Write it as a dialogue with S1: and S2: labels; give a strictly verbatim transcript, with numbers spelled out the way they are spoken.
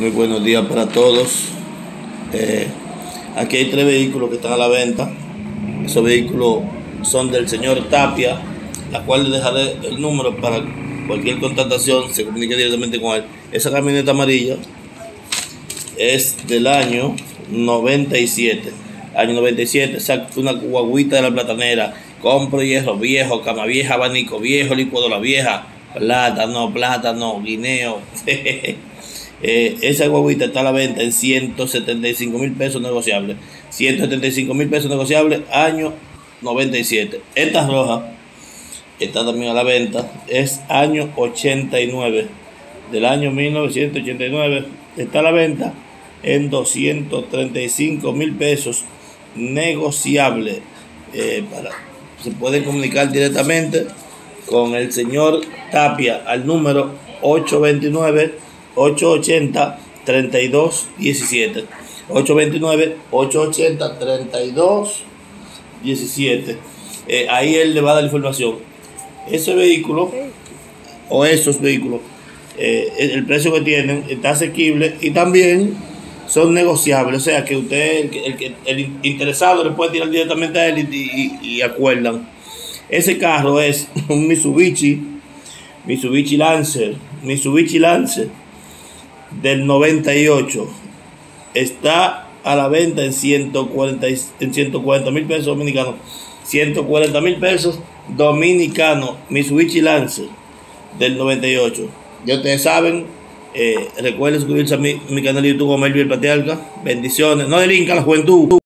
S1: Muy buenos días para todos. Eh, aquí hay tres vehículos que están a la venta. Esos vehículos son del señor Tapia, la cual le dejaré el número para cualquier contratación, se comunique directamente con él. Esa camioneta amarilla es del año noventa y siete. Año noventa y siete, exacto, una guaguita de la platanera. Compro hierro viejo, cama vieja, abanico viejo, licuadora vieja, plátano, plátano, guineo. Eh, esa guaguita está a la venta en ciento setenta y cinco mil pesos negociables. ciento setenta y cinco mil pesos negociables, año noventa y siete. Esta roja está también a la venta, es año ochenta y nueve, del año mil novecientos ochenta y nueve. Está a la venta en doscientos treinta y cinco mil pesos negociable. Eh, para, se pueden comunicar directamente con el señor Tapia al número ocho dos nueve, ocho ocho cero, tres dos uno siete. ocho dos nueve, ocho ocho cero, tres dos uno siete. Eh, ahí él le va a dar información. Ese vehículo o esos vehículos, eh, el precio que tienen está asequible y también son negociables. O sea que usted, el, el, el interesado, le puede tirar directamente a él y, y, y acuerdan. Ese carro es un Mitsubishi, Mitsubishi Lancer, Mitsubishi Lancer del noventa y ocho. Está a la venta en ciento cuarenta mil pesos dominicanos. ciento cuarenta mil pesos dominicanos. Mitsubishi Lancer del noventa y ocho. Ya ustedes saben, eh, recuerden suscribirse a mi, mi canal de YouTube, Melvin Patriarca. Bendiciones. No delinca la juventud.